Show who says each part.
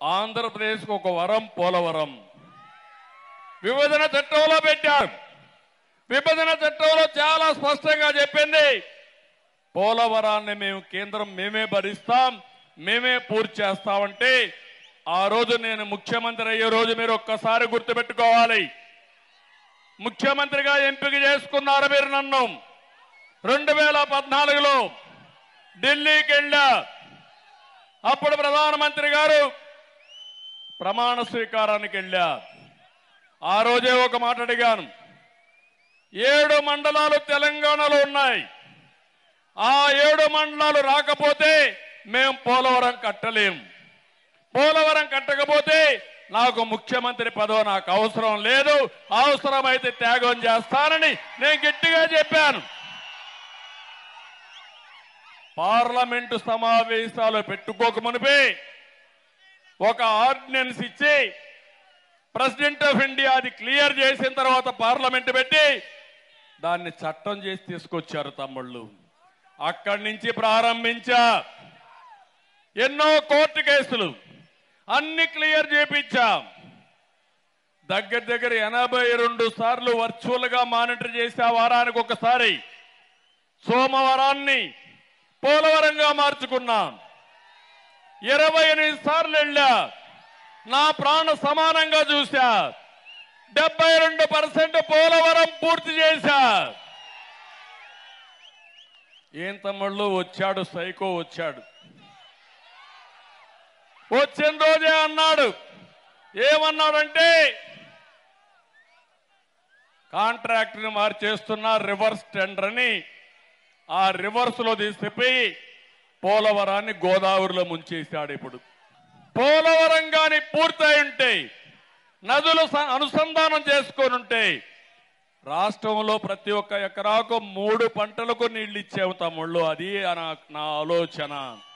Speaker 1: ఆంధ్రప్రదేశ్కు ఒక వరం పోలవరం. విభజన చట్టంలో పెట్టారు. విభజన చట్టంలో చాలా స్పష్టంగా చెప్పింది, పోలవరాన్ని మేము కేంద్రం మేమే భరిస్తాం, మేమే పూర్తి చేస్తామంటే ఆ రోజు నేను ముఖ్యమంత్రి అయ్యే రోజు మీరు ఒక్కసారి గుర్తుపెట్టుకోవాలి. ముఖ్యమంత్రిగా ఎంపిక చేసుకున్నారు మీరు నన్ను. 2014లో ఢిల్లీకి వెళ్ళా. అప్పుడు ప్రధానమంత్రి గారు ప్రమాణ స్వీకారానికి వెళ్ళా. ఆ రోజే ఒక మాట అడిగాను, 7 మండలాలు తెలంగాణలో ఉన్నాయి, ఆ 7 మండలాలు రాకపోతే మేము పోలవరం కట్టలేం, పోలవరం కట్టకపోతే నాకు ముఖ్యమంత్రి పదవి నాకు అవసరం లేదు, అవసరమైతే త్యాగం చేస్తానని నేను గట్టిగా చెప్పాను. పార్లమెంటు సమావేశాలు పెట్టుకోకమునిపే ఒక ఆర్డినెన్స్ ఇచ్చి ప్రెసిడెంట్ ఆఫ్ ఇండియా అది క్లియర్ చేసిన తర్వాత పార్లమెంట్ పెట్టి దాన్ని చట్టం చేసి తీసుకొచ్చారు తమ్ముళ్ళు. అక్కడి నుంచి ప్రారంభించా. ఎన్నో కోర్టు కేసులు అన్ని క్లియర్ చేపించాం. దగ్గర 82 సార్లు వర్చువల్ గా మానిటర్ చేసే వారానికి ఒకసారి. సోమవారాన్ని పోలవరంగా మార్చుకున్నాం. 28 సార్లు వెళ్ళా. నా ప్రాణ సమానంగా చూశా. 72% పోలవరం పూర్తి చేశా. ఏం తమ్ముళ్ళు వచ్చాడు, సైకో వచ్చాడు. వచ్చిన రోజే అన్నాడు, ఏమన్నాడంటే కాంట్రాక్ట్ ని మార్చేస్తున్నా రివర్స్ టెండర్ అని. ఆ రివర్స్ లో తీసుకుపోయి పోలవరాన్ని గోదావరిలో ముంచేశాడు. ఇప్పుడు పోలవరం గాని పూర్తయి ఉంటే, నదులు అనుసంధానం చేసుకొని ఉంటే రాష్ట్రంలో ప్రతి ఒక్క ఎకరాకు 3 పంటలకు నీళ్లు ఇచ్చాము తమ్ముళ్ళు. అది నా ఆలోచన.